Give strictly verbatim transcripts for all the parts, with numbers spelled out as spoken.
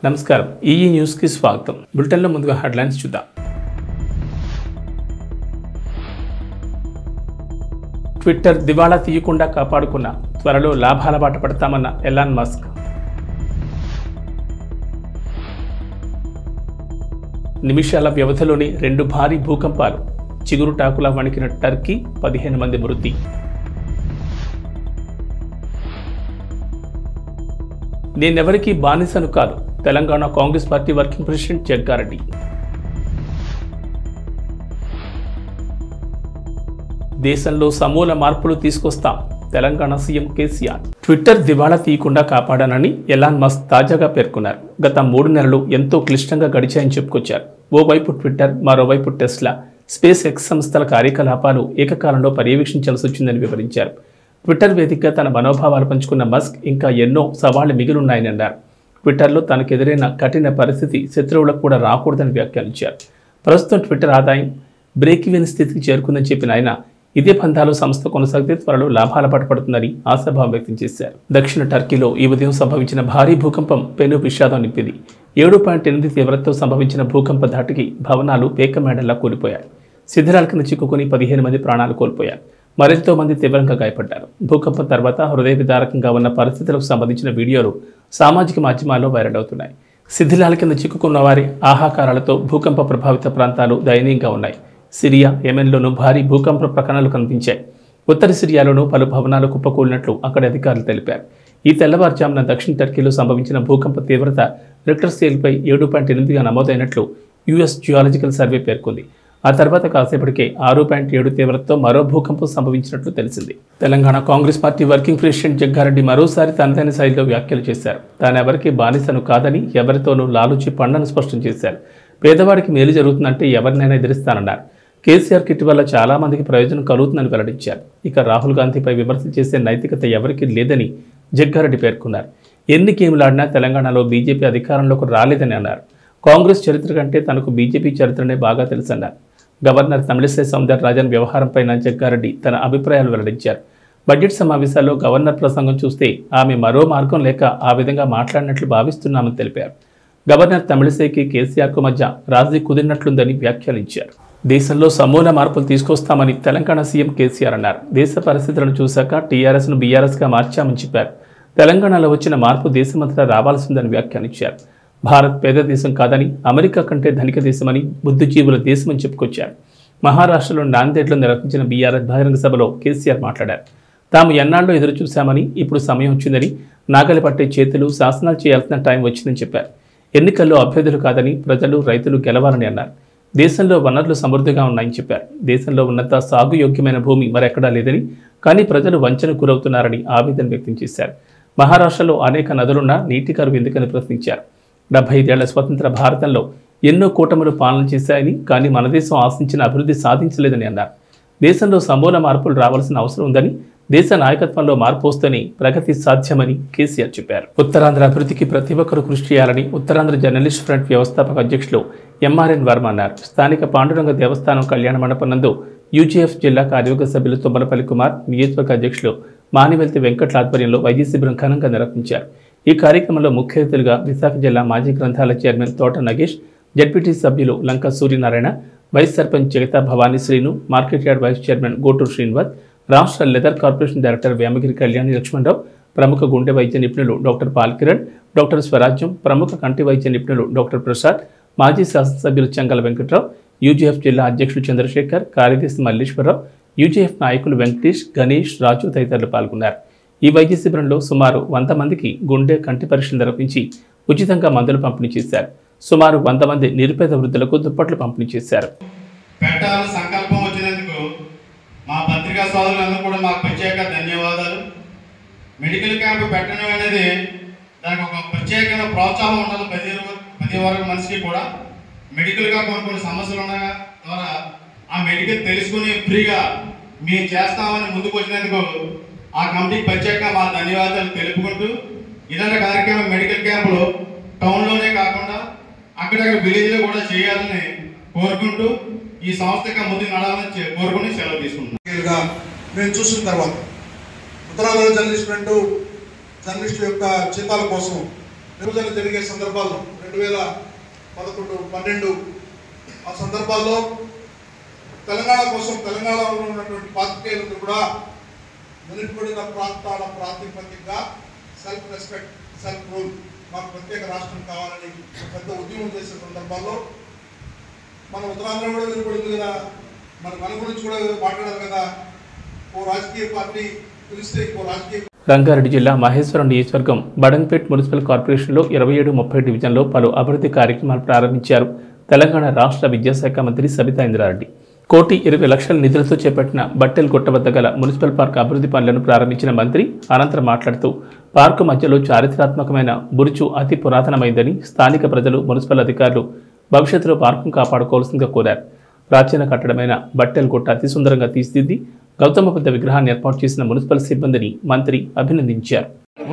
నమస్కారం EE news కి స్వాగతం. బులెటిన్ లో ముందుగా హెడ్లైన్స్ చూద్దాం. ట్విట్టర్ దివాళా తీయకుండా కాపాడుకున్న, త్వరలో లాభాల బాట పడతామన్న ఎలాన్ మస్క్. నిమిషాల వ్యవధిలోని రెండు భారీ భూకంపాలు, చిగురుటాకులా వణికిన టర్కీ, పదిహేను మంది మృతి. నేనెవరికీ బానిసను కాదు, Telangana Congress party working president Jaggareddy. దేశంలో సమూల మార్పులు తీసుకొస్తాం, తెలంగాణ సీఎం కేసీఆర్. ట్విట్టర్ దివాళా తీయకుండా కాపాడానని ఎలాన్ మస్క్ తాజాగా పేర్కొన్నారు. గత మూడు నెలలు ఎంతో క్లిష్టంగా గడిచాయని చెప్పుకొచ్చారు. ఓవైపు ట్విట్టర్, మరోవైపు టెస్లా, స్పేస్ ఎక్స్ సంస్థల కార్యకలాపాలు ఏకకాలంలో పర్యవేక్షించాల్సి వచ్చిందని వివరించారు. ట్విట్టర్ వేదికగా తన మనోభావాలు పంచుకున్న మస్క్ ఇంకా ఎన్నో సవాళ్లు మిగిలిన్నాయని అన్నారు. ట్విట్టర్లో తనకు ఎదురైన కఠిన పరిస్థితి శత్రువులకు కూడా రాకూడదని వ్యాఖ్యానించారు. ప్రస్తుతం ట్విట్టర్ ఆదాయం బ్రేక్ ఈవెన్ స్థితికి చేరుకుందని చెప్పిన ఆయన, ఇదే పంథాలో సంస్థ కొనసాగితే త్వరలో లాభాల బాట పడుతుందని ఆశాభావం వ్యక్తం చేశారు. దక్షిణ టర్కీలో ఈ ఉదయం సంభవించిన భారీ భూకంపం పెను విషాదం నింపింది. ఏడు పాయింట్ ఎనిమిది తీవ్రతతో సంభవించిన భూకంప ధాటికి భవనాలు పేకమేడల్లా కూలిపోయాయి. శిథిరాల కింద చిక్కుకుని పదిహేను మంది ప్రాణాలు కోల్పోయారు. మరెంతో మంది తీవ్రంగా గాయపడ్డారు. భూకంపం తర్వాత హృదయ విదారకంగా ఉన్న పరిస్థితులకు సంబంధించిన వీడియోలు సామాజిక మాధ్యమాల్లో వైరల్ అవుతున్నాయి. శిథిలాల కింద చిక్కుకున్న వారి ఆహాకారాలతో భూకంప ప్రభావిత ప్రాంతాలు దయనీయంగా ఉన్నాయి. సిరియా, యెమెన్లోనూ భారీ భూకంప ప్రకటనలు కనిపించాయి. ఉత్తర సిరియాలోనూ పలు భవనాలు కుప్పకూలినట్లు అక్కడి అధికారులు తెలిపారు. ఈ తెల్లవారుజామున దక్షిణ టర్కీలో సంభవించిన భూకంప తీవ్రత రిక్టర్ స్కేల్పై ఏడు పాయింట్ ఎనిమిదిగా నమోదైనట్లు యుఎస్ జియాలజికల్ సర్వే పేర్కొంది. ఆ తర్వాత కాసేపటికే ఆరు పాయింట్ ఏడు తీవ్రతతో మరో భూకంపం సంభవించినట్లు తెలిసింది. Telangana Congress party working president Jaggareddy మరోసారి తనదైన శైలిలో వ్యాఖ్యలు చేశారు. తానెవరికి బానిసను కాదని, ఎవరితోనూ లాలుచి పండని స్పష్టం చేశారు. పేదవాడికి మేలు జరుగుతుందంటే ఎవరినైనా ఎదిరిస్తానన్నారు. కేసీఆర్ కిట్ వల్ల చాలా మందికి ప్రయోజనం కలుగుతుందని వెల్లడించారు. ఇక రాహుల్ గాంధీపై విమర్శలు చేసే నైతికత ఎవరికీ లేదని జగ్గారెడ్డి పేర్కొన్నారు. ఎన్ని గేములాడినా తెలంగాణలో బీజేపీ అధికారంలోకి రాలేదని అన్నారు. కాంగ్రెస్ చరిత్ర కంటే తనకు బీజేపీ చరిత్రనే బాగా తెలుసన్నారు. గవర్నర్ తమిళిసై సౌందరరాజన్ వ్యవహారంపై జగ్గారెడ్డి తన అభిప్రాయాలు వెల్లడించారు. బడ్జెట్ సమావేశాల్లో గవర్నర్ ప్రసంగం చూస్తే ఆమె మరో మార్గం లేక ఆ విధంగా మాట్లాడినట్లు భావిస్తున్నామని తెలిపారు. గవర్నర్ తమిళిసైకి కేసీఆర్కు మధ్య రాజీ కుదిరినట్లుందని వ్యాఖ్యానించారు. దేశంలో సమూల మార్పులు తీసుకొస్తామని తెలంగాణ సీఎం కేసీఆర్ అన్నారు. దేశ పరిస్థితులను చూశాక టీఆర్ఎస్ను బీఆర్ఎస్గా మార్చామని చెప్పారు. తెలంగాణలో వచ్చిన మార్పు దేశమంతటా రావాల్సిందని వ్యాఖ్యానించారు. భారత్ పేద దేశం కాదని, అమెరికా కంటే ధనిక దేశమని, బుద్ధిజీవుల దేశమని చెప్పుకొచ్చారు. మహారాష్ట్రలో నాందేడ్లో నిర్వహించిన బీఆర్ఎస్ బహిరంగ సభలో కేసీఆర్ మాట్లాడారు. తాము ఎన్నాళ్ళలో ఎదురు చూశామని, ఇప్పుడు సమయం వచ్చిందని, నాగలి పట్టే చేతులు శాసనాలు చేయాల్సిన టైం వచ్చిందని చెప్పారు. ఎన్నికల్లో అభ్యర్థులు కాదని, ప్రజలు, రైతులు గెలవాలని అన్నారు. దేశంలో వనరులు సమృద్ధిగా ఉన్నాయని చెప్పారు. దేశంలో ఉన్నంత సాగు యోగ్యమైన భూమి మరెక్కడా లేదని, కానీ ప్రజలు వంచనకు గురవుతున్నారని ఆవేదన వ్యక్తం చేశారు. మహారాష్ట్రలో అనేక నదులున్నా నీటి కరువు ఎందుకని ప్రశ్నించారు. డెబ్బై ఐదేళ్ల స్వతంత్ర భారతంలో ఎన్నో కూటములు పాలన చేశాయని, కానీ మన దేశం ఆశించిన అభివృద్ధి సాధించలేదని అన్నారు. దేశంలో సమూల మార్పులు రావాల్సిన అవసరం ఉందని, దేశ నాయకత్వంలో మార్పు వస్తేనే ప్రగతి సాధ్యమని కేసీఆర్ చెప్పారు. ఉత్తరాంధ్ర అభివృద్ధికి ప్రతి ఒక్కరూ కృషి చేయాలని ఉత్తరాంధ్ర జర్నలిస్ట్ ఫ్రంట్ వ్యవస్థాపక అధ్యక్షులు ఎంఆర్ఎన్ వర్మ అన్నారు. స్థానిక పాండురంగ దేవస్థానం కళ్యాణ మండపం నందు యూజీఎఫ్ జిల్లా కార్యవర్గ సభ్యులు తుమ్మలపల్లి కుమార్, నియోజకవర్గ అధ్యక్షులు మానివెల్తి వెంకట్ల ఆధ్వర్యంలో వైద్య శిబిరం ఘనంగా నిర్వహించారు. ఈ కార్యక్రమంలో ముఖ్య అతిథులుగా విశాఖ జిల్లా మాజీ గ్రంథాలయ చైర్మన్ తోట నగేష్, జడ్పీటీ సభ్యులు Lanka Suryanarayana, vice sarpanch Jagatha Bhavani Srinu, market yard vice chairman Goturu Srinivas, రాష్ట్ర leather corporation director Vemagiri Kalyani Lakshmanarao, ప్రముఖ గుండె వైద్య నిపుణులు డాక్టర్ పాల్కిరణ్, డాక్టర్ స్వరాజ్యం, ప్రముఖ కంటి వైద్య నిపుణులు డాక్టర్ ప్రసాద్, మాజీ శాసనసభ్యులు చంగల వెంకట్రావు, యూజీఎఫ్ జిల్లా అధ్యక్షులు చంద్రశేఖర్, కార్యదర్శి మల్లేశ్వరరావు, యూజీఎఫ్ నాయకులు వెంకటేష్, గణేష్, రాజు తదితరులు పాల్గొన్నారు. ఈ వైద్య శిబిరంలో సుమారు వంద మందికి గుండె, కంటి పరీక్షలు నిర్వహించి ఉచితంగా మందులు పంపిణీ చేశారు. సుమారు వంద మంది నిరుపేద వృద్ధులకు దుప్పట్లు పంపిణీ చేశారు. సంకల్పం వచ్చినందుకు మా పత్రికా సోదరులందరూ కూడా మాకు ప్రత్యేక ధన్యవాదాలు. మెడికల్ క్యాంప్ పెట్టడం అనేది దానికి ఒక ప్రత్యేకమైన ప్రోత్సాహం ఉండాలి. ప్రతి ప్రతి వరకు మనిషికి కూడా మెడికల్గా కొన్ని కొన్ని సమస్యలు ఉన్న ద్వారా ఆ మెడికల్ తెలుసుకుని ఫ్రీగా మేము చేస్తామని ముందుకు వచ్చినందుకు ఆ కమిటీకి ప్రత్యేకంగా మా ధన్యవాదాలు తెలుపుకుంటూ, ఇలాంటి కార్యక్రమం మెడికల్ క్యాంపులు టౌన్లోనే కాకుండా అక్కడక్కడ విలేజ్లో కూడా చేయాలని కోరుకుంటూ ఈ సంస్థగా ముందుకు నడవాలని కోరుకుని సెలవు తీసుకుంటున్నాం. మేము చూసిన తర్వాత ఉత్తరాంధ్ర జర్నలిస్ట్ ఫ్రంట్ జర్నలిస్టుల యొక్క జీతాల కోసం విభజన జరిగే సందర్భాల్లో రెండు వేల పదకొండు పన్నెండు ఆ సందర్భాల్లో తెలంగాణ కోసం తెలంగాణలో ఉన్నటువంటి పాత్రికేయులకు కూడా వెనుకబడిన ప్రాంతాల ప్రాతిపదికగా సెల్ఫ్ రెస్పెక్ట్ సెల్ఫ్ రూల్ మాకు ప్రత్యేక రాష్ట్రం కావాలని పెద్ద ఉద్యమం చేసే సందర్భాల్లో మన ఉత్తరాంధ్ర కూడా వెనుకబడింది కదా, మరి మన గురించి కూడా మాట్లాడారు కదా. ఓ రాజకీయ పార్టీ పిలిస్తే ఇంకో రాజకీయ రంగారెడ్డి జిల్లా మహేశ్వరం నియోజకవర్గం బడంగ్పేట్ మున్సిపల్ కార్పొరేషన్లో ఇరవై ఏడు ముప్పై డివిజన్లో పలు అభివృద్ధి కార్యక్రమాలు ప్రారంభించారు తెలంగాణ రాష్ట్ర విద్యాశాఖ మంత్రి సబితా ఇంద్రారెడ్డి. కోటి ఇరవై లక్షల నిధులతో చేపట్టిన బట్టెల్ గుట్ట వద్ద గల మున్సిపల్ పార్క్ అభివృద్ధి పనులను ప్రారంభించిన మంత్రి అనంతరం మాట్లాడుతూ పార్కు మధ్యలో చారిత్రాత్మకమైన బురుజు అతి పురాతనమైందని, స్థానిక ప్రజలు మున్సిపల్ అధికారులు భవిష్యత్తులో పార్కును కాపాడుకోవాల్సిందిగా కోరారు. ప్రాచీన కట్టడమైన బట్టెల్ గుట్ట అతి సుందరంగా తీర్చిదిద్ది గౌతమ బుద్ధ విగ్రహాన్ని ఏర్పాటు చేసిన మున్సిపల్ సిబ్బందిని మంత్రి అభినందించారు.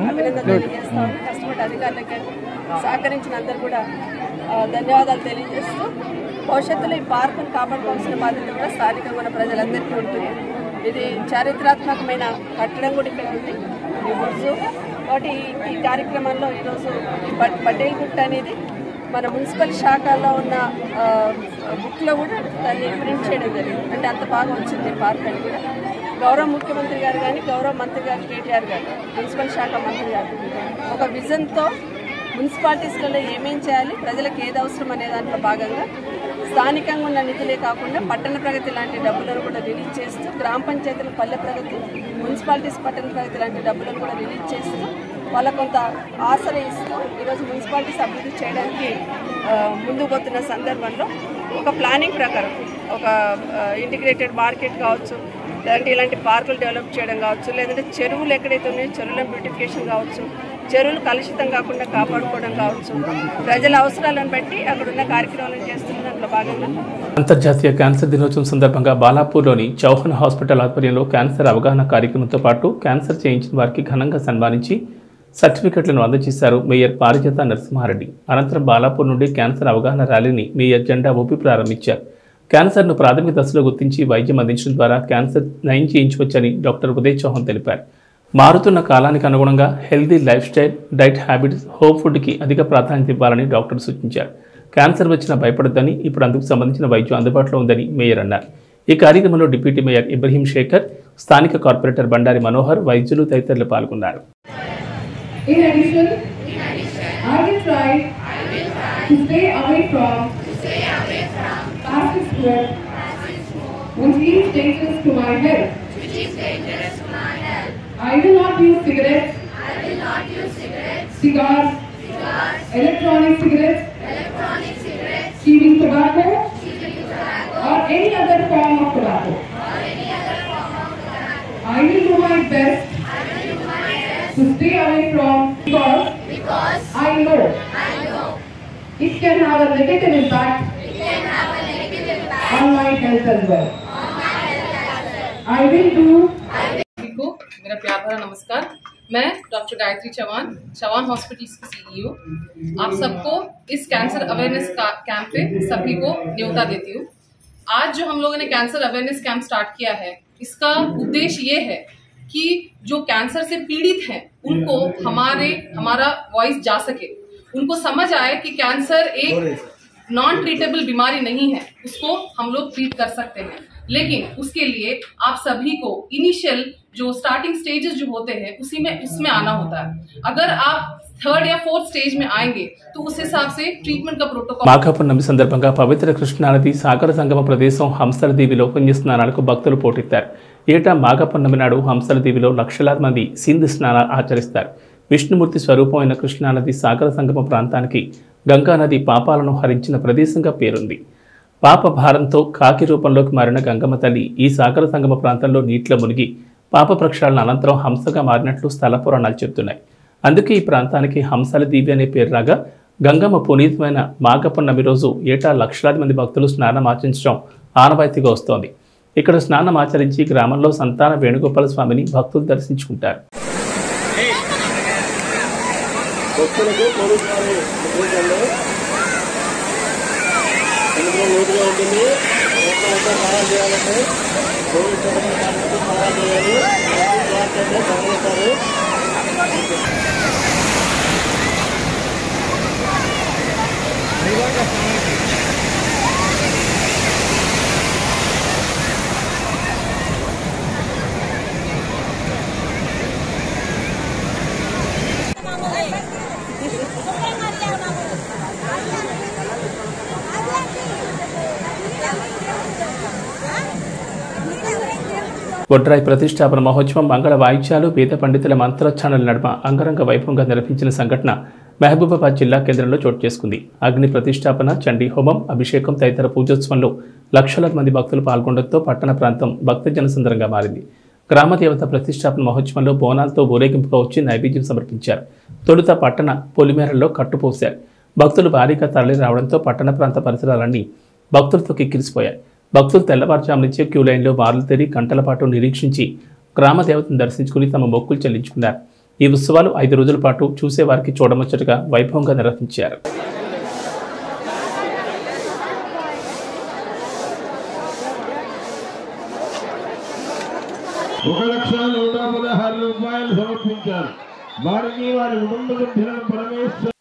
సహకరించినందరూ కూడా ధన్యవాదాలు తెలియజేస్తూ భవిష్యత్తులో ఈ పార్కును కాపాడుకోవాల్సిన బాధ్యత కూడా స్థానికంగా ఉన్న ప్రజలందరికీ ఉంటుంది. ఇది చారిత్రాత్మకమైన కట్టడం కూడా ఇక్కడ ఉంది ఈ రోజు. కాబట్టి ఈ కార్యక్రమంలో ఈరోజు పటేల్ గుట్ట అనేది మన మున్సిపల్ శాఖలో ఉన్న బుక్లో కూడా దాన్ని ప్రింట్ చేయడం జరిగింది. అంటే అంత బాగా వచ్చింది పార్క్ అని కూడా. గౌరవ ముఖ్యమంత్రి గారు కానీ గౌరవ మంత్రి గారు కేటీఆర్ గారు మున్సిపల్ శాఖ మంత్రి గారు ఒక విజన్తో మున్సిపాలిటీస్లలో ఏమేం చేయాలి, ప్రజలకు ఏది అవసరం అనే దాంట్లో భాగంగా స్థానికంగా ఉన్న నిధులే కాకుండా పట్టణ ప్రగతి లాంటి డబ్బులను కూడా రిలీజ్ చేస్తూ, గ్రామ పంచాయతీల పల్లె ప్రగతి, మున్సిపాలిటీస్ పట్టణ ప్రగతి లాంటి డబ్బులను కూడా రిలీజ్ చేస్తూ వాళ్ళ కొంత ఆసరా ఇస్తూ ఈరోజు మున్సిపాలిటీస్ అభివృద్ధి చేయడానికి ముందుకు పోతున్న సందర్భంలో ఒక ప్లానింగ్ ప్రకారం ఒక ఇంటిగ్రేటెడ్ మార్కెట్ కావచ్చు, లేదంటే ఇలాంటి పార్కులు డెవలప్ చేయడం కావచ్చు, లేదంటే చెరువులు ఎక్కడైతే ఉన్నాయో చెరువుల బ్యూటిఫికేషన్ కావచ్చు, చెరువులు కలుషితం కాకుండా కాపాడుకోవడం కావచ్చు, ప్రజల అవసరాలను బట్టి అక్కడ ఉన్న కార్యక్రమాలను చేస్తున్న దాంట్లో భాగంగా అంతర్జాతీయ క్యాన్సర్ దినోత్సవం సందర్భంగా బాలాపూర్లోని చౌహాన్ హాస్పిటల్ ఆధ్వర్యంలో క్యాన్సర్ అవగాహన కార్యక్రమంతో పాటు క్యాన్సర్ చేయించిన వారికి ఘనంగా సన్మానించి సర్టిఫికెట్లను అందజేశారు మేయర్ పారిజాత నరసింహారెడ్డి. అనంతరం బాలాపూర్ నుండి క్యాన్సర్ అవగాహన ర్యాలీని మేయర్ జెండా ఊపి ప్రారంభించారు. క్యాన్సర్ను ప్రాథమిక దశలో గుర్తించి వైద్యం అందించడం ద్వారా క్యాన్సర్ నయం చేయించవచ్చని డాక్టర్ ఉదయ్ చౌహాన్ తెలిపారు. మారుతున్న కాలానికి అనుగుణంగా healthy life style, diet habits, home ఫుడ్కి అధిక ప్రాధాన్యత ఇవ్వాలని డాక్టర్ సూచించారు. క్యాన్సర్ వచ్చినా భయపడొద్దని, ఇప్పుడు అందుకు సంబంధించిన వైద్యం అందుబాటులో ఉందని మేయర్ అన్నారు. ఈ కార్యక్రమంలో డిప్యూటీ మేయర్ ఇబ్రహీం శేఖర్, స్థానిక కార్పొరేటర్ బండారి మనోహర్, వైద్యులు తదితరులు పాల్గొన్నారు. In addition, I will try to stay away from plastic food, which is dangerous to my health. I will not use cigarettes, cigars, electronic cigarettes, chewing tobacco, or any other form of tobacco. I will do my best to stay away from because, because I know, I know it can have a negative impact, it can have a negative impact on my health as well. On my health as well. I will do. को मेरा प्यार भरा नमस्कार। मैं doctor Gayatri Chauhan, Chauhan hospitals की CEO, आप सबको इस कैंसर अवेयरनेस कैंप पे सभी को न्योता देती हूँ। आज जो हम लोगों ने कैंसर अवेयरनेस कैंप स्टार्ट किया है, इसका उद्देश्य ये है कि जो कैंसर से पीड़ित हैं उनको हमारे हमारा वॉइस जा सके, उनको समझ आए कि कैंसर एक नॉन ट्रीटेबल बीमारी नहीं है, उसको हम लोग ट्रीट कर सकते हैं। लेकिन उसके लिए आप सभी को इनिशियल जो स्टार्टिंग स्टेजेस जो होते हैं उसी में उसमें आना होता है। अगर आप థర్డ్ या फोर्थ स्टेज में आएंगे तो उस हिसाब से ट्रीटमेंट का प्रोटोकॉल. మాఘపౌర్ణమి సందర్భంగా పవిత్ర కృష్ణానది సాగర సంగమ ప్రదేశం హంసల దీవిలో పుణ్య స్నానాలకు భక్తులు పోటెత్తారు. ఏటా మాఘపౌర్ణమి నాడు హంసల దీవిలో లక్షలాది మంది సింధు స్నానాలు ఆచరిస్తారు. విష్ణుమూర్తి స్వరూపమైన కృష్ణానది సాగర సంగమ ప్రాంతానికి గంగానది పాపాలను హరించిన ప్రదేశంగా పేరుంది. పాప భారంతో కాకి రూపంలోకి మారిన గంగమ్మ తల్లి ఈ సాగర సంగమ ప్రాంతంలో నీటిలో మునిగి పాప ప్రక్షాళన అనంతరం హంసగా మారినట్లు స్థల పురాణాలు చెబుతున్నాయి. అందుకే ఈ ప్రాంతానికి హంసల దీవి అనే పేరు రాగా గంగమ్మ పునీతమైన మాఘపౌర్ణమి రోజు ఏటా లక్షలాది మంది భక్తులు స్నానం ఆచరించడం ఆనవాయితీగా వస్తోంది. ఇక్కడ స్నానం ఆచరించి గ్రామంలో సంతాన వేణుగోపాల స్వామిని భక్తులు దర్శించుకుంటారు. బొడ్రాయి ప్రతిష్టాపన మహోత్సవం మంగళ వాయిద్యాలు వేద పండితుల మంత్రోచ్చారణల నడుమ అంగరంగ వైభవంగా నిర్వహించిన సంఘటన మహబూబాబాద్ జిల్లా కేంద్రంలో చోటు చేసుకుంది. అగ్ని ప్రతిష్టాపన, చండీ హోమం, అభిషేకం తదితర పూజోత్సవంలో లక్షలాది మంది భక్తులు పాల్గొనడంతో పట్టణ ప్రాంతం భక్త జనసంద్రంగా మారింది. గ్రామదేవత ప్రతిష్టాపన మహోత్సవంలో బోనాలతో ఊరేగింపుగా వచ్చి నైవేద్యం సమర్పించారు. తొలుత పట్టణ పొలిమేరల్లో కట్టుపోశారు. భక్తులు భారీగా తరలి రావడంతో పట్టణ ప్రాంత పరిసరాలన్నీ భక్తులతో కిక్కిరిసిపోయాయి. భక్తులు తెల్లవారుజాము నుంచే క్యూ లైన్లో బారులు తెరి గంటల పాటు నిరీక్షించి గ్రామదేవతను దర్శించుకుని తమ మొక్కులు చెల్లించుకున్నారు. ఈ ఉత్సవాలు ఐదు రోజుల పాటు చూసేవారికి చూడముచ్చటగా వైభవంగా నిర్వహించారు. ఒక లక్ష నూట పదహారు రూపాయలు సమర్పించారు. వారికి వారి కుటుంబ సభ్యులను పరమేశ్వర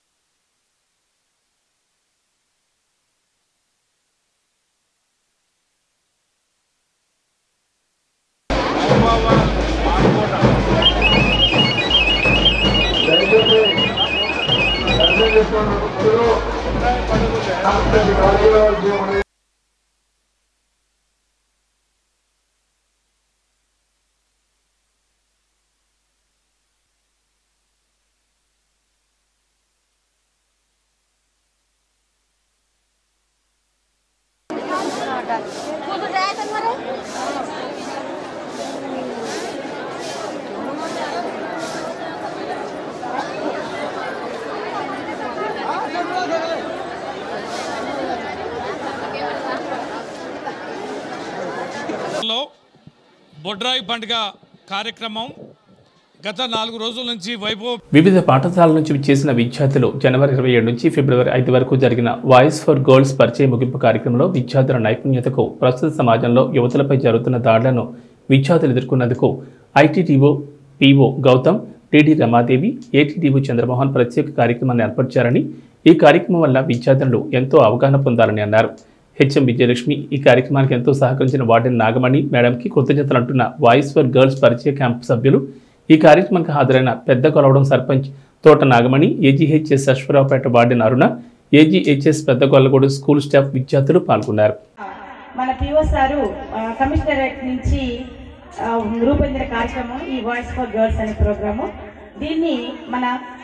బొడ్రాయి పండుగ కార్యక్రమం గత నాలుగు రోజుల నుంచి వైభవ వివిధ పాఠశాలల నుంచి విచ్చేసిన విద్యార్థులు జనవరి ఇరవై ఏడు నుంచి ఫిబ్రవరి ఐదు వరకు జరిగిన వాయిస్ ఫర్ గర్ల్స్ పరిచయ ముగింపు కార్యక్రమంలో విద్యార్థుల నైపుణ్యతకు, ప్రస్తుత సమాజంలో యువతలపై జరుగుతున్న దాడులను విద్యార్థులు ఎదుర్కొన్నందుకు ITTO PO Gautam, TD Ramadevi, ATTO Chandramohan ప్రత్యేక కార్యక్రమాన్ని ఏర్పరిచారని, ఈ కార్యక్రమం వల్ల విద్యార్థులు ఎంతో అవగాహన పొందాలని అన్నారు. హెచ్ఎం విజయలక్ష్మి ఈ కార్యక్రమానికి ఎంతో సహకరించిన వార్డెన్ నాగమణి మేడంకి కృతజ్ఞతలు అంటున్న వాయిస్ ఫర్ గర్ల్స్ పరిచయ క్యాంపు సభ్యులు, ఈ కార్యక్రమానికి హాజరైన పెద్ద కొలవడం sarpanch Thota Nagamani, AGHS Ashwaraopeta warden Aruna, AGHS Pedda Gollagudu school staff విద్యార్థులు పాల్గొన్నారు. మన పిఓ సారు కమిషనరేట్ నుంచి రూపొందిన కార్యక్రమం ఈ వాయిస్ ఫర్ గర్ల్స్ అనే ప్రోగ్రాము. దీన్ని మన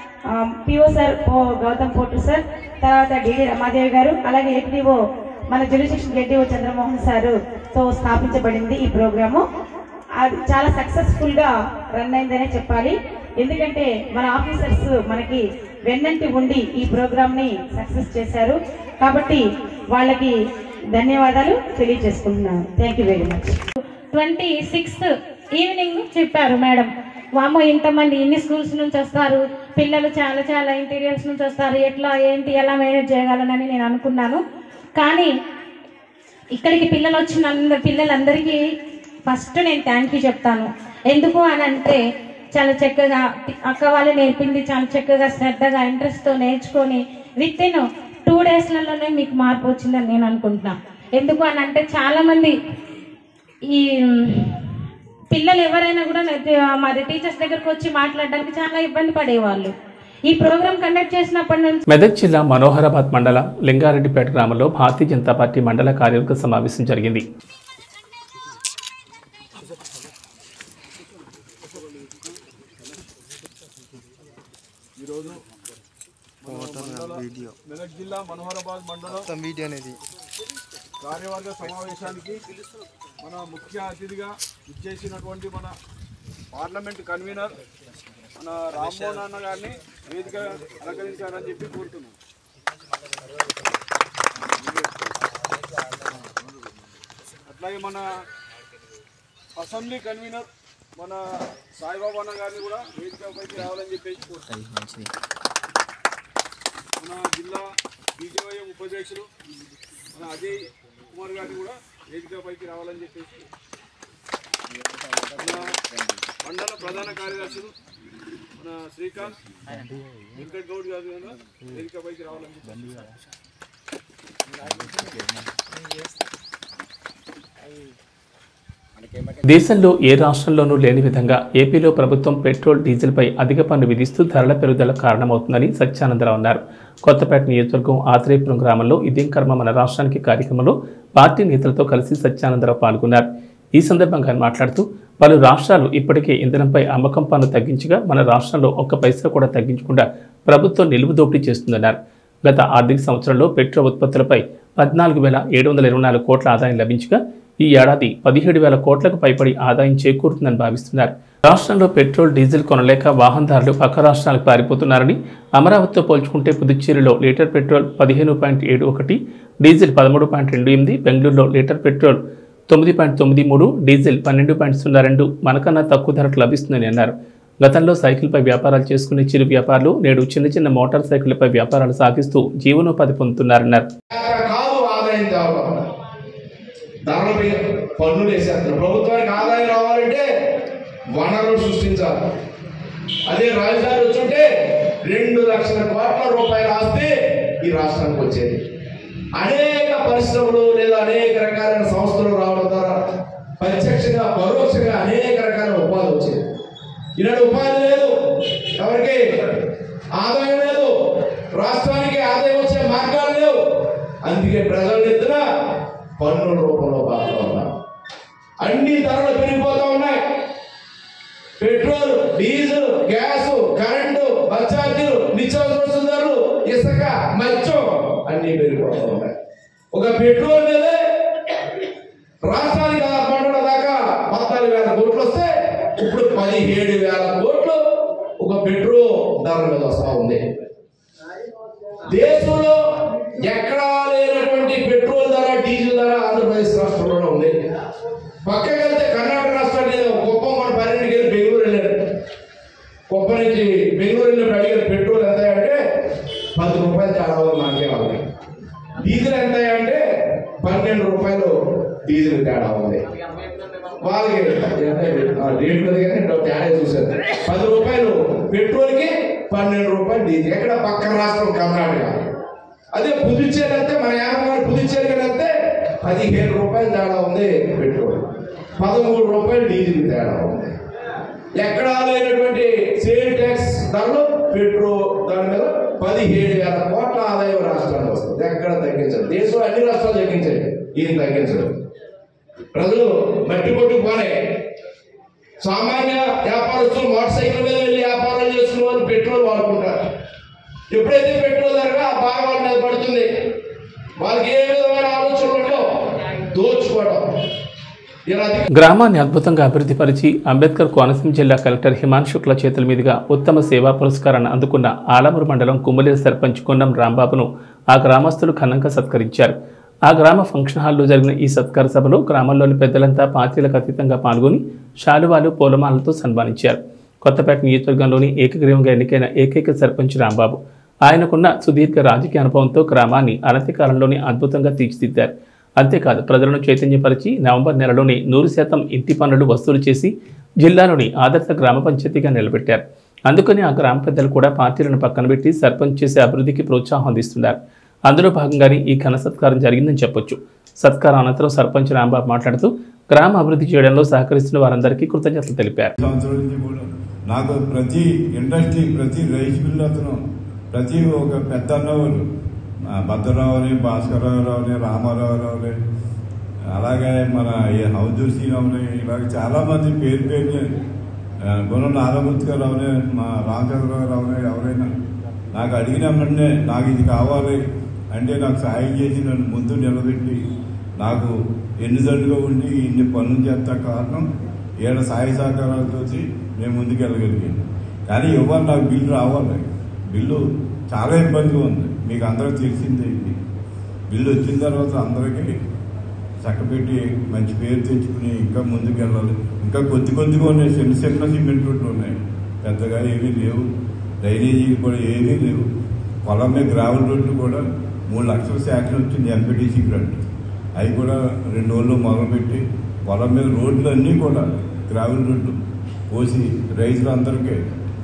పిఓ సార్ గౌతమ్ పోటు సార్, తర్వాత డిడి రమాదేవి గారు, అలాగే ఏటీఓ మన జ్యుడిషియల్ ఏటీఓ చంద్రమోహన్ సారు తో స్థాపించబడింది ఈ ప్రోగ్రాము. అది చాలా సక్సెస్ఫుల్ గా రన్ అయిందనే చెప్పాలి. ఎందుకంటే మన ఆఫీసర్స్ మనకి వెన్నంటి ఉండి ఈ ప్రోగ్రామ్ ని సక్సెస్ చేశారు. కాబట్టి వాళ్ళకి ధన్యవాదాలు తెలియజేసుకుంటున్నాను. Thank you very much. Twenty sixth evening చెప్పారు మేడం, వామో ఇంతమంది ఇన్ని స్కూల్స్ నుంచి వస్తారు, పిల్లలు చాలా చాలా ఇంటీరియర్స్ నుంచి వస్తారు, ఎట్లా ఏంటి ఎలా మేనేజ్ చేయగలనని నేను అనుకున్నాను. కానీ ఇక్కడికి పిల్లలు వచ్చిన పిల్లలందరికీ ఫస్ట్ నేను థ్యాంక్ యూ చెప్తాను. ఎందుకు అని అంటే చాలా చక్కగా అక్క వాళ్ళు నేర్పింది చాలా చక్కగా శ్రద్ధగా ఇంట్రెస్ట్తో నేర్చుకొని విత్ ఇన్ టూ డేస్లలోనే మీకు మార్పు వచ్చిందని నేను అనుకుంటున్నాను. ఎందుకు అని అంటే చాలామంది ఈ పిల్లలు ఎవరైనా కూడా మరి టీచర్స్ దగ్గరకు వచ్చి మాట్లాడడానికి చాలా ఇబ్బంది పడేవాళ్ళు. ఈ ప్రోగ్రాం కండక్ట్ చేసినప్పటి నుంచి మెదక్ జిల్లా మనోహరాబాద్ మండల లింగారెడ్డిపేట గ్రామంలో భారతీయ జనతా పార్టీ మండల కార్యవర్గ సమావేశం జరిగింది. మెదక్ జిల్లా మనోహరాబాద్ మండలం వీడియో అనేది కార్యవర్గ సమావేశానికి మన ముఖ్య అతిథిగా ఇచ్చేసినటువంటి మన పార్లమెంట్ కన్వీనర్ మన రామ్మోహన్ అన్న గారిని వేదిక అలంకరించారని చెప్పి కోరుతున్నాం. అట్లాగే మన అసెంబ్లీ కన్వీనర్ మన సాయిబాబా అన్న గారిని కూడా వేదికపైకి రావాలని చెప్పేసి కోరుతున్నాం. మన జిల్లా బీజేవైఎం ఉపాధ్యక్షులు మన అజయ్ కుమార్ గారిని కూడా వేదికపైకి రావాలని చెప్పేసి, మన మండల ప్రధాన కార్యదర్శులు మన శ్రీకాంత్ వెంకట్ గౌడ్ గారు కూడా వేదికపైకి రావాలని చెప్పేసి, దేశంలో ఏ రాష్ట్రంలోనూ లేని విధంగా ఏపీలో ప్రభుత్వం పెట్రోల్, డీజిల్పై అధిక పన్ను విధిస్తూ ధరల పెరుగుదల కారణమవుతుందని సత్యానందరావు అన్నారు. కొత్తపేట నియోజకవర్గం ఆత్రేయపురం గ్రామంలో ఇదేం కర్మ మన రాష్ట్రానికి కార్యక్రమంలో పార్టీ నేతలతో కలిసి సత్యానందరావు పాల్గొన్నారు. ఈ సందర్భంగా ఆయన మాట్లాడుతూ పలు రాష్ట్రాలు ఇప్పటికే ఇంధనంపై అమ్మకం పన్ను తగ్గించగా మన రాష్ట్రంలో ఒక్క పైసా కూడా తగ్గించకుండా ప్రభుత్వం నిలువు దోపిడీ చేస్తుందన్నారు. గత ఆర్థిక సంవత్సరంలో పెట్రోల్ ఉత్పత్తులపై పద్నాలుగు వేల ఏడు వందల ఇరవై నాలుగు కోట్ల ఆదాయం లభించగా ఈ ఏడాది పదిహేడు వేల కోట్లకు పైబడి ఆదాయం చేకూరుతుందని భావిస్తున్నారు. రాష్ట్రంలో పెట్రోల్ డీజిల్ కొనలేక వాహనదారులు పక్క రాష్ట్రాలకు పారిపోతున్నారని, అమరావతితో పోల్చుకుంటే పుదుచ్చేరిలో లీటర్ పెట్రోల్ పదిహేను పాయింట్ ఏడు ఒకటి, డీజిల్ పదమూడు పాయింట్ రెండు ఎనిమిది, బెంగళూరులో లీటర్ పెట్రోల్ తొమ్మిది పాయింట్ తొమ్మిది మూడు, డీజిల్ పన్నెండు పాయింట్ సున్నా రెండు మనకన్నా తక్కువ ధరకు లభిస్తుందని అన్నారు. గతంలో సైకిల్పై వ్యాపారాలు చేసుకునే చిరు వ్యాపారులు నేడు చిన్న చిన్న మోటార్ సైకిళ్లపై వ్యాపారాలు సాగిస్తూ జీవనోపాధి పొందుతున్నారన్నారు. ధరలపై పన్నులు వేసేస్తారు. ప్రభుత్వానికి ఆదాయం రావాలంటే వనరులు సృష్టించాలి. అదే రాజధాని వచ్చుంటే రెండు లక్షల కోట్ల రూపాయల ఆస్తి ఈ రాష్ట్రానికి వచ్చేది. అనేక పరిశ్రమలు లేదా అనేక రకాలైన సంస్థలు రావడం ద్వారా ప్రత్యక్షంగా పరోక్షంగా అనేక రకాల ఉపాధి వచ్చేది. ఈనాడు ఉపాధి లేదు, ఎవరికి ఆదాయం లేదు, రాష్ట్రానికి ఆదాయం వచ్చే మార్గాలు లేవు. అందుకే ప్రజల ఎత్తున పన్నుల రూపంలో బాగా ఉన్నారు. అన్ని ధరలు పెరిగిపోతా ఉన్నాయి. Petrol, diesel, gas, current, bus ఛార్జీలు, నిత్యావసర ధరలు, ఇసుక, మద్యం అన్ని పెరిగిపోతా ఉన్నాయి. ఒక పెట్రోల్ మీదే రాష్ట్రానికి పన్నుల దాకా పద్నాలుగు వేల కోట్లు వస్తే ఇప్పుడు పదిహేడు వేల కోట్లు ఒక పెట్రోల్ ధరల మీద వస్తా ఉంది. దేశంలో ఎక్కడా లేనటువంటి పెట్రోల్ ధర, డీజిల్ ధర ఆంధ్రప్రదేశ్ రాష్ట్రంలోనే ఉంది. పక్కకి వెళ్తే కర్ణాటక రాష్ట్రాన్ని కుప్పం కూడా పన్నెండుకి వెళ్ళి బెంగళూరు వెళ్ళారు. కుప్పం నుంచి బెంగళూరు వెళ్ళినప్పుడు అడిగారు పెట్రోల్ ఎంత అంటే పది రూపాయలు తేడా నాకే ఉంది. డీజిల్ ఎంత అంటే పన్నెండు రూపాయలు డీజిల్ తేడా ఉంది. వాళ్ళకి రేట్లు తేడా చూసారు. పది రూపాయలు పెట్రోల్కి పన్నెండు రూపాయలు డీజిల్. ఎక్కడ పక్క రాష్ట్రం కర్ణాటక. అదే పుదుచ్చేరి వెళ్తే మన యాభై పుదుచ్చేరికి వెళ్తే పదిహేను రూపాయలు తేడా ఉంది పెట్రోల్, పదమూడు రూపాయలు డీజిల్ తేడా ఉంది. ఎక్కడా లేనటువంటి సేల్ ట్యాక్స్ ధరలు పెట్రోల్ దాని మీద పదిహేడు వేల కోట్ల ఆదాయం రాష్ట్రానికి వస్తుంది. ఎక్కడ తగ్గించదు. దేశంలో అన్ని రాష్ట్రాలు తగ్గించాయి, ఈయన తగ్గించడం. ప్రజలు మట్టి కొట్టుకుపోనే సామాన్య వ్యాపారస్తులు మోటార్ సైకిల్ మీద వెళ్ళి వ్యాపారాలు చేసుకున్న వాళ్ళు పెట్రోల్ వాడుకుంటారు. ఎప్పుడైతే పెట్రోల్ ధర ఆ బాగా వాళ్ళ మీద పడుతుంది, వాళ్ళకి ఏ విధమైన ఆలోచనలు ఉండవు, దోచుకోవడం. గ్రామాన్ని అద్భుతంగా అభివృద్ధి పరిచి అంబేద్కర్ కోనసీమ జిల్లా కలెక్టర్ హిమాన్ శుక్ల చేతుల మీదుగా ఉత్తమ సేవా పురస్కారాన్ని అందుకున్న ఆలమూరు మండలం కుమ్మలేరు సర్పంచ్ కొండం రాంబాబును ఆ గ్రామస్తులు ఘనంగా సత్కరించారు. ఆ గ్రామ ఫంక్షన్ హాల్లో జరిగిన ఈ సత్కార సభలో గ్రామంలోని పెద్దలంతా పార్టీలకు అతీతంగా పాల్గొని శాలువాలు, పూలమాలతో సన్మానించారు. కొత్తపేట నియోజకవర్గంలోని ఏకగ్రీవంగా ఎన్నికైన ఏకైక సర్పంచ్ రాంబాబు ఆయనకున్న సుదీర్ఘ రాజకీయ అనుభవంతో గ్రామాన్ని అనతి కాలంలోనే అద్భుతంగా తీర్చిదిద్దారు. అంతేకాదు ప్రజలను చైతన్యపరిచి నవంబర్ నెలలోనే నూరు శాతం ఇంటి పన్నులు వసూలు చేసి జిల్లాలోని ఆదర్శ గ్రామ పంచాయతీగా నిలబెట్టారు. అందుకని ఆ గ్రామ పెద్దలు కూడా పార్టీలను పక్కన పెట్టి సర్పంచ్ చేసే అభివృద్ధికి ప్రోత్సాహం అందిస్తున్నారు. అందులో భాగంగానే ఈ ఘన సత్కారం జరిగిందని చెప్పొచ్చు. సత్కారం అనంతరం సర్పంచ్ రాంబాబు మాట్లాడుతూ గ్రామ అభివృద్ధి చేయడంలో సహకరిస్తున్న వారందరికీ కృతజ్ఞతలు తెలిపారు. నాకు ప్రతి ఇండస్ట్రీ, ప్రతి రైస్ మిల్ అతను, ప్రతి ఒక పెద్ద అన్నవాళ్ళు భద్రరావుని, భాస్కరరావుని, రామారావుని, అలాగే మన హౌజూర్ శ్రీరావుని, ఇలాగ చాలామంది పేరు పేరుని గుణ నారామూర్తిరావుని, మా రామచంద్రరావుని, ఎవరైనా నాకు అడిగిన వెంటనే నాకు ఇది కావాలి అంటే నాకు సాయం చేసి నన్ను ముందు నిలబెట్టి నాకు ఎన్నిదండుగా ఉండి ఇన్ని పనులు చేస్తా కారణం ఏడ సాయ సహకారాలతో మేము ముందుకు వెళ్ళగలిగాను. కానీ ఇవ్వాలి నాకు బిల్లు రావాలి. బిల్లు చాలా ఇబ్బందిగా ఉంది, మీకు అందరికి తెలిసిందే. ఇది బిల్లు వచ్చిన తర్వాత అందరికీ చక్కబెట్టి మంచి పేరు తెచ్చుకుని ఇంకా ముందుకు వెళ్ళాలి. ఇంకా కొద్ది కొద్దిగా ఉన్నాయి, చిన్న చిన్న సిమెంట్ రోడ్లు ఉన్నాయి, పెద్దగా ఏమీ లేవు. డ్రైనేజీలు కూడా ఏమీ లేవు. పొలం మీద గ్రావెల్ రోడ్లు కూడా మూడు లక్షల శాంక్షన్ వచ్చింది ఎంపీటీసీ గ్రాంట్. అవి కూడా రెండు రోజులు మొదలుపెట్టి పొలం మీద రోడ్లు అన్నీ కూడా గ్రావెల్ రోడ్లు పోసి రైతులందరికీ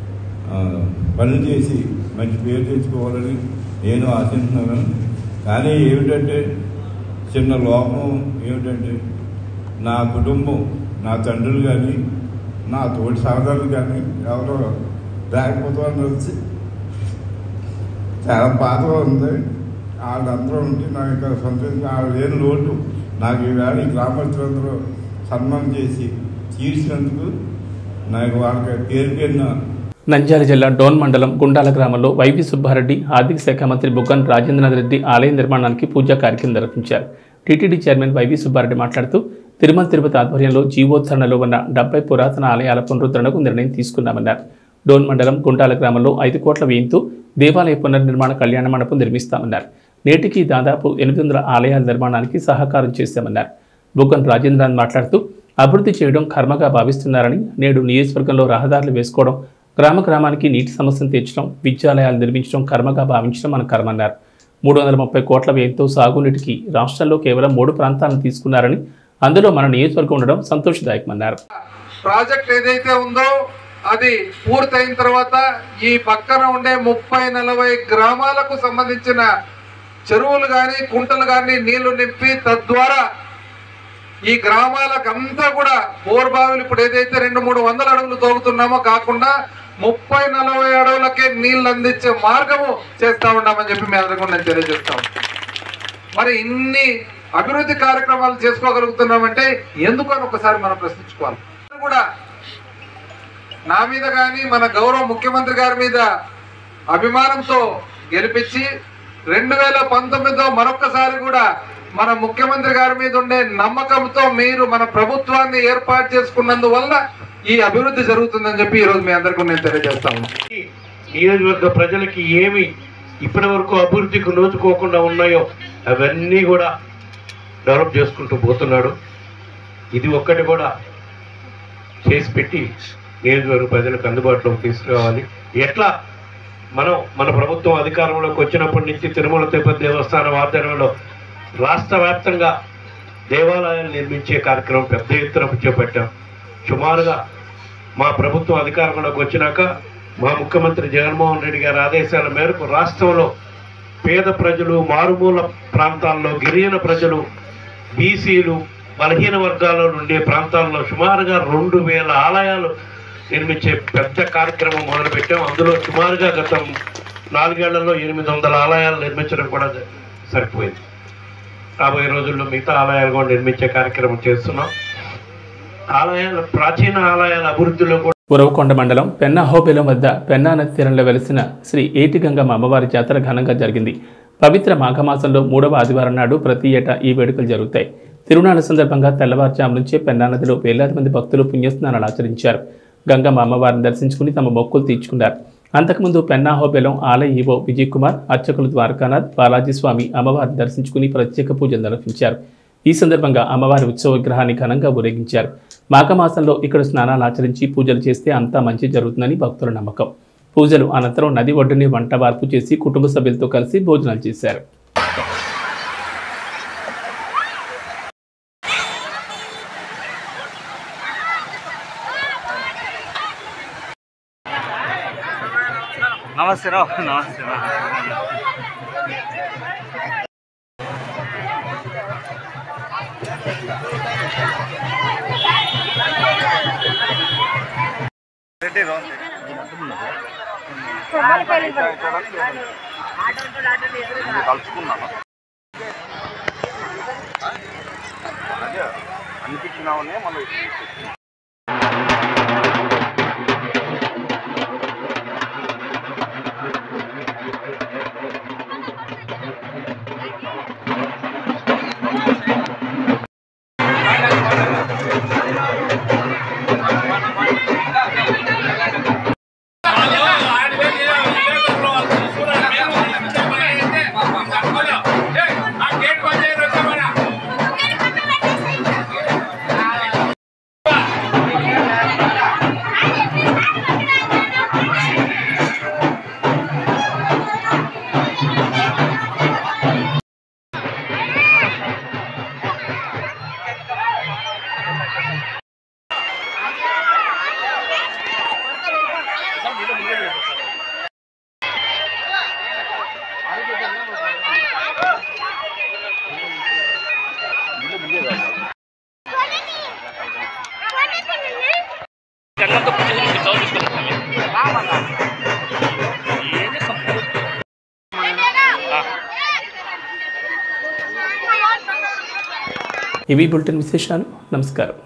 పనులు చేసి మంచి పేరు తెచ్చుకోవాలని నేను ఆశిస్తున్నాను. కానీ ఏమిటంటే చిన్న లోపం ఏమిటంటే నా కుటుంబం, నా తండ్రులు కానీ నా తోటి సహోదరులు కానీ ఎవరో లేకపోతే వచ్చి చాలా బాధగా ఉంది. వాళ్ళందరూ ఉంటే నాకు ఇక్కడ సంతోషంగా వాళ్ళు లేని లోటు నాకు ఈవేళ ఈ గ్రామస్తులందరూ సన్మానం చేసి తీర్చినందుకు నాకు వాళ్ళకి పేరు పేరున. నంద్యాల జిల్లా డోన్ మండలం గుండాల గ్రామంలో వైవి సుబ్బారెడ్డి ఆర్థిక శాఖ మంత్రి బుగ్గన రాజేంద్రనాథ్ రెడ్డి ఆలయ నిర్మాణానికి పూజా కార్యక్రమం నిర్వహించారు. టీటీడీ చైర్మన్ వైవి సుబ్బారెడ్డి మాట్లాడుతూ తిరుమల తిరుపతి ఆధ్వర్యంలో జీవోద్ధరణలో ఉన్న డెబ్బై పురాతన ఆలయాల పునరుద్ధరణకు నిర్ణయం తీసుకున్నామన్నారు. డోన్ మండలం గుండాల గ్రామంలో ఐదు కోట్ల వ్యయంతో దేవాలయ పునర్నిర్మాణ కళ్యాణ మండపం నిర్మిస్తామన్నారు. నేటికి దాదాపు ఎనిమిది వందల ఆలయాల నిర్మాణానికి సహకారం చేశామన్నారు. బుగ్గన రాజేంద్రనాథ్ మాట్లాడుతూ అభివృద్ధి చేయడం కర్మగా భావిస్తున్నారని, నేడు నియోజకవర్గంలో రహదారులు వేసుకోవడం, గ్రామ గ్రామానికి నీటి సమస్యను తీర్చడం, విద్యాలయాలు నిర్మించడం కర్మగా భావించడం మన కర్మన్నారు. మూడు వందల ముప్పై కోట్ల వ్యయంతో సాగునీటికి రాష్ట్రంలో కేవలం మూడు ప్రాంతాలను తీసుకున్నారని, అందులో మన నియోజకవర్గం ఉండడం సంతోషదాయకమన్నారు. ప్రాజెక్ట్ ఏదైతే ఉందో అది పూర్తయిన తర్వాత ఈ పక్కన ఉండే ముప్పై నలభై గ్రామాలకు సంబంధించిన చెరువులు కానీ కుంటలు కానీ నీళ్లు నింపి తద్వారా ఈ గ్రామాలకంతా కూడా బోర్బావులు ఇప్పుడు ఏదైతే రెండు మూడు వందల అడుగులు తోగుతున్నామో కాకుండా ముప్పై నలభై అడుగులకే నీళ్లు అందించే మార్గము చేస్తా ఉన్నామని చెప్పి మీ అందరికీ నేను తెలియజేస్తాను. మరి ఇన్ని అభివృద్ధి కార్యక్రమాలు చేసుకోగలుగుతున్నామంటే ఎందుకు అని ఒకసారి మనం ప్రశ్నించుకోవాలి. కూడా నా మీద కానీ మన గౌరవ ముఖ్యమంత్రి గారి మీద అభిమానంతో గెలిపించి రెండు వేల పంతొమ్మిదిలో మరొక్కసారి కూడా మన ముఖ్యమంత్రి గారి మీద ఉండే నమ్మకంతో మీరు మన ప్రభుత్వాన్ని ఏర్పాటు చేసుకున్నందువల్ల ఈ అభివృద్ధి జరుగుతుందని చెప్పి ఈరోజు మీ అందరికీ నేను తెలియజేస్తాను. నియోజకవర్గ ప్రజలకి ఏమి ఇప్పటి వరకు అభివృద్ధికి నోచుకోకుండా ఉన్నాయో అవన్నీ కూడా డెవలప్ చేసుకుంటూ పోతున్నాడు. ఇది ఒక్కటి కూడా చేసి పెట్టి నియోజకవర్గ ప్రజలకు అందుబాటులోకి తీసుకురావాలి. ఎట్లా మనం మన ప్రభుత్వం అధికారంలోకి వచ్చినప్పటి నుంచి తిరుమల తిరుపతి దేవస్థానం ఆధ్వర్యంలో రాష్ట్ర వ్యాప్తంగా దేవాలయాలు నిర్మించే కార్యక్రమం పెద్ద ఎత్తున చేపట్టాం. సుమారుగా మా ప్రభుత్వం అధికారంలోకి వచ్చినాక మా ముఖ్యమంత్రి జగన్మోహన్ రెడ్డి గారి ఆదేశాల మేరకు రాష్ట్రంలో పేద ప్రజలు, మారుమూల ప్రాంతాల్లో గిరిజన ప్రజలు, బీసీలు, బలహీన వర్గాల్లో ఉండే ప్రాంతాల్లో సుమారుగా రెండు వేల ఆలయాలు నిర్మించే పెద్ద కార్యక్రమం మొదలుపెట్టాం. అందులో సుమారుగా గత నాలుగేళ్లలో ఎనిమిది వందల ఆలయాలు నిర్మించడం కూడా సరిపోయింది. రాబోయే రోజుల్లో మిగతా ఆలయాలు కూడా నిర్మించే కార్యక్రమం చేస్తున్నాం. ఆలయాల ప్రాచీన ఆలయాల అభివృద్ధిలో కూడా ఉరవకొండ మండలం పెన్నాహోబెలం వద్ద పెన్నా నది తీరంలో వెలిసిన శ్రీ ఏటిగంగమ్మ అమ్మవారి జాతర ఘనంగా జరిగింది. పవిత్ర మాఘమాసంలో మూడవ ఆదివారం నాడు ప్రతి ఏటా ఈ వేడుకలు జరుగుతాయి. తిరునాళ్ల సందర్భంగా తెల్లవారుజాము నుంచే పెన్నా నదిలో వేలాది మంది భక్తులు పుణ్యస్నానాలు ఆచరించారు. గంగమ్మ అమ్మవారిని దర్శించుకుని తమ మొక్కులు తీర్చుకున్నారు. అంతకుముందు పెన్నాహోబెలం ఆలయ ఈవో విజయ్ కుమార్, అర్చకులు ద్వారకానాథ్, బాలాజీ స్వామి అమ్మవారిని దర్శించుకుని ప్రత్యేక పూజలు నిర్వహించారు. ఈ సందర్భంగా అమ్మవారి ఉత్సవ విగ్రహాన్ని ఘనంగా ఊరేగించారు. మాఘమాసంలో ఇక్కడ స్నానాలు ఆచరించి పూజలు చేస్తే అంతా మంచి జరుగుతుందని భక్తుల నమ్మకం. పూజలు అనంతరం నది ఒడ్డుని వంట వార్పు చేసి కుటుంబ సభ్యులతో కలిసి భోజనాలు చేశారు. నమస్తే రావు నమస్తే రెడ్డి కలుసుకున్నాను అనిపించినామనే మనం ఇవి బులెటిన్ విశేషాలు. నమస్కారం.